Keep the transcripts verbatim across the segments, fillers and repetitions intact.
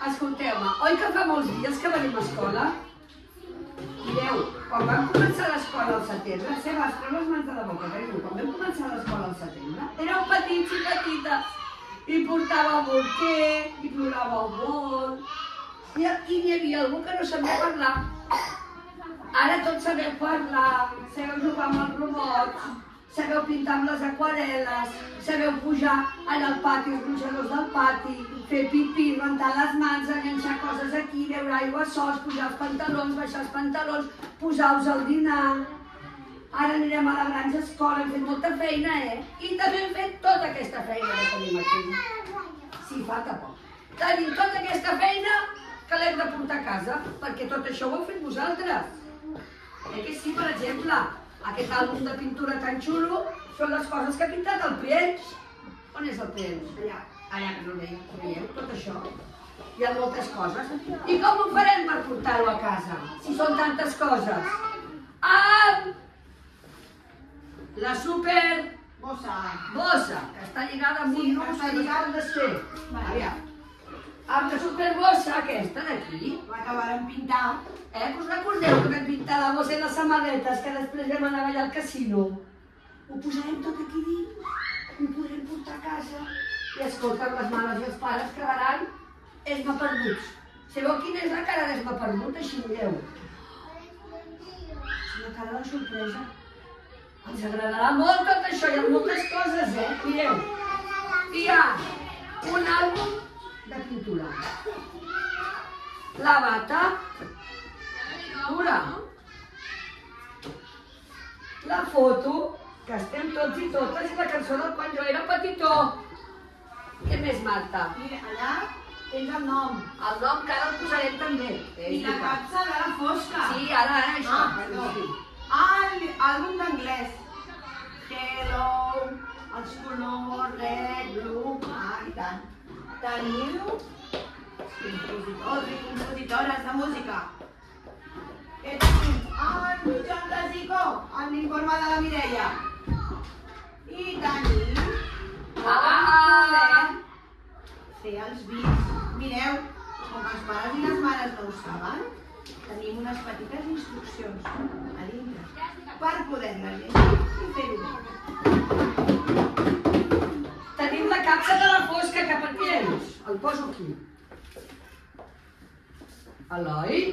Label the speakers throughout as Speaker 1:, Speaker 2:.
Speaker 1: escolteu-me, oi que fa molts dies que venim a escola? Mireu, quan vam començar l'escola al setembre, Seba, es treu les mans de la boca, carinyo, quan vam començar l'escola al setembre, éreu petits i petites, i portàveu bolquer, i ploràveu molt, i n'hi havia algú que no sabia parlar. Ara tots sabeu parlar, sabeu jugar amb els robots, sabeu pintar amb les aquarel·les, sabeu pujar en el pati, els gronxadors del pati, fer pipí, rentar les mans, enganxar coses aquí, beure aigua sols, pujar els pantalons, baixar els pantalons, posar-vos al dinar. Ara anirem a la granja escola, hem fet molta feina, eh? I també hem fet tota aquesta feina que tenim aquí. Sí, falta poc. Tenim tota aquesta feina que l'hem de portar a casa, perquè tot això ho heu fet vosaltres. Eh que sí, per exemple, aquest àlbum de pintura tan xulo són les coses que ha pintat el Priens. On és el Priens? Allà. Allà, que no el veiem. Veieu, tot això. Hi ha moltes coses. I com ho farem per portar-ho a casa, si són tantes coses? Amb la super...
Speaker 2: Bossa.
Speaker 1: Bossa, que està lligada amb un nus que no es pot desfer.
Speaker 2: Aviam.
Speaker 1: Amb la superbossa aquesta d'aquí.
Speaker 2: La que vàrem pintar.
Speaker 1: Eh, us recordeu que vam pintar la bossa i les samarretes que després vam anar allà al casino? Ho posarem tot aquí dins, ho podrem portar a casa i escolten les mares i els pares quedaran esma perduts. Sabeu quina és la cara d'esma perdut? Així mireu. És una cara de sorpresa. Ens agradarà molt tot això, hi ha moltes coses, eh? Mireu. Hi ha un àlbum de pintura. La bata. Dura. La foto, que estem tots i totes, és la cançó del quan jo era petitó. Què més, Marta?
Speaker 2: Mira, allà tens el nom.
Speaker 1: El nom que ara el posarem també.
Speaker 2: I la capsa de la fosca.
Speaker 1: Sí, ara, ara, això.
Speaker 2: Ah, perdó. Ah, l'àlbum d'anglès. Hello, els colors, red, blue, ah, i tant. Teniu compositors i compositores de música. Què tenim? En Joan Rasico, en l'informe de la Mireia. I tenim...
Speaker 1: Ah!
Speaker 2: Fer els bits. Mireu, com els pares i les mares no ho saben, tenim unes petites instruccions a dintre per poder-les llegir i fer-ho bé.
Speaker 1: Tenim la capsa de la fosca cap aquí. El poso aquí. Eloi.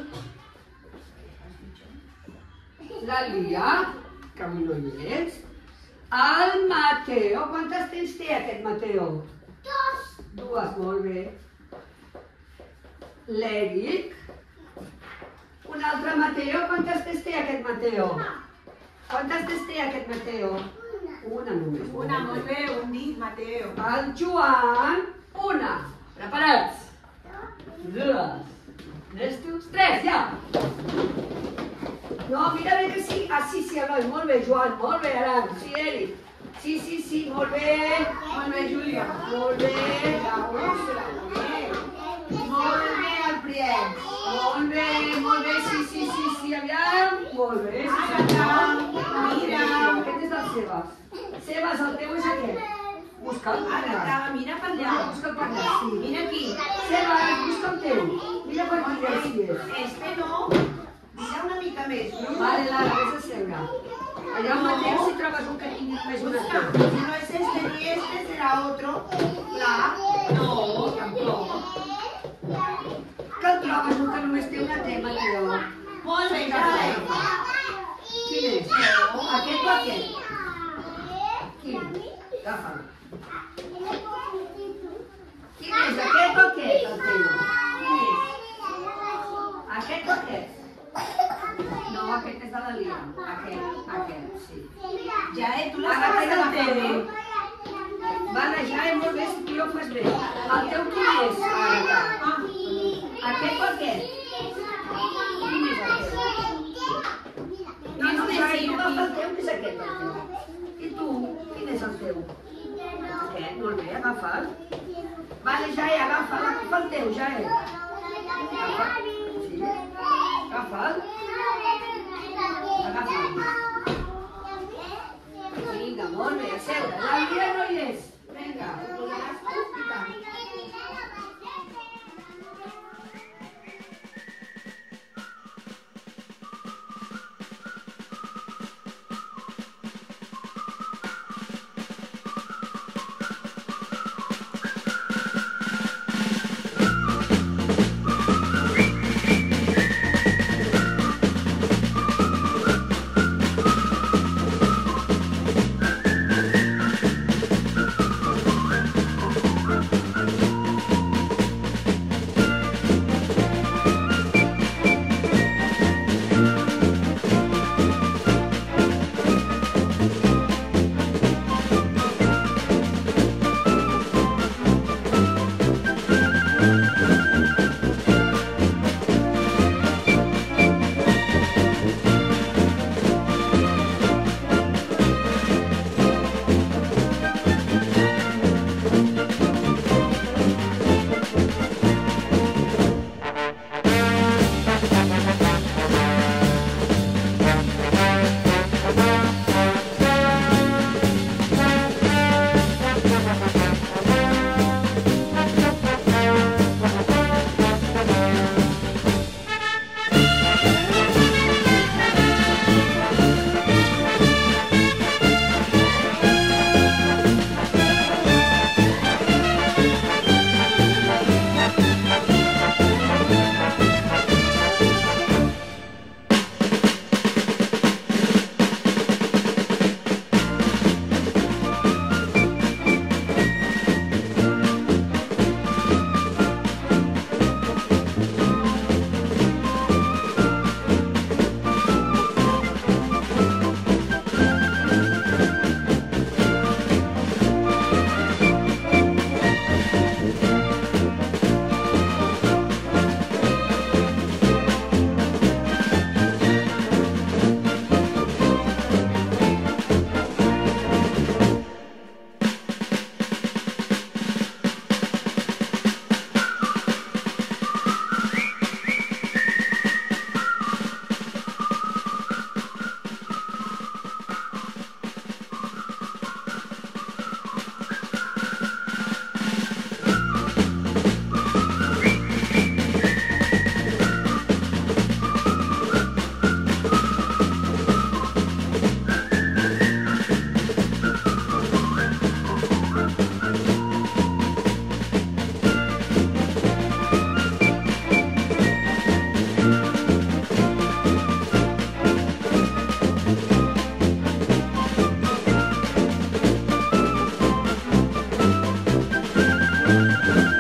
Speaker 1: La Lia, que avui no hi és. El Mateo. Quantes tens té aquest Mateo? Dos. Dues, molt bé. L'Eric. Un altre Mateo. Quantes tens té aquest Mateo? Quantes tens té aquest Mateo? Una només.
Speaker 2: Una, molt bé, un dit, Mateo.
Speaker 1: El Joan. Una. Preparats? Dues. Estos, tres, ja. No, mira bé que sí. Ah, sí, sí, Eloi. Molt bé, Joan. Molt bé, Aran. Sí, Eric. Sí, sí, sí, molt bé.
Speaker 2: Molt bé, Júlia.
Speaker 1: Molt bé.
Speaker 2: Molt bé, el Priens.
Speaker 1: Molt bé, molt bé. Sí, sí, sí, sí, aviam. Molt bé. Sí, sí,
Speaker 2: Mira.
Speaker 1: mira. Aquest és del Sebas. Sebas, el teu és aquest. Busca'l.
Speaker 2: Ara, mira per allà.
Speaker 1: Busca'l per allà, sí.
Speaker 2: Mira aquí.
Speaker 1: Sebas, busca el teu. Mira per aquí, ja sí és.
Speaker 2: Este no. Mira una mica més.
Speaker 1: Vale, Lara, vés a seure. Allà al mateix si trobes un que tingui més una
Speaker 2: Busca.
Speaker 1: cosa.
Speaker 2: Si no es este ni este, será otro. Clar. No, tampoc.
Speaker 1: Que el trobes un que només té una tema, tio.
Speaker 2: Molt bé, Jai.
Speaker 1: Quin és? Aquest o aquest? Quin? Agafa'l. Quin és? Aquest o aquest, el teu? Quin és? Aquest o aquest? No, aquest és de la Lia. Aquest, aquest, sí.
Speaker 2: Jai, tu
Speaker 1: Ara
Speaker 2: l'has
Speaker 1: té el
Speaker 2: agafat
Speaker 1: teu.
Speaker 2: bé.
Speaker 1: Vale, ja és molt bé si tu ho fas bé. El teu quin és? Ara. Aquest o aquest? Quin és el teu? No, no, ja, tu agafa el teu, que és aquest el teu. I tu, quin és el teu? Aquest, molt bé, agafa'l. Vale, ja, agafa'l, agafa el teu, ja. Agafa'l. Sí. Agafa'l. Agafa'l. Vinga, molt bé, a seure. La Lia no hi és. Vinga, ho posaràs tu i tant.
Speaker 3: Thank you.